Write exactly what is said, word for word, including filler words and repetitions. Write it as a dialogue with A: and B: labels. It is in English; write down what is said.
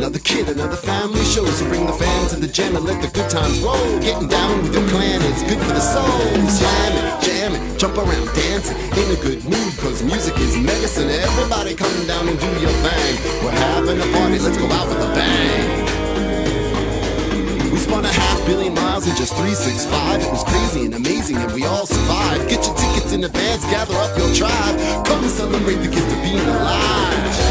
A: another kid, another family show. So bring the fam to the jam and let the good times roll. Getting down with your clan is good for the soul. Slamming, jamming, jump around, dancing, in a good mood, cause music is medicine. Everybody come down and do your thing. We're having a party, let's go out with a bang. We spun a half billion miles in just three six five. It was crazy and amazing and we all survived. Get your tickets in advance, gather up your tribe. Come celebrate the gift of being alive.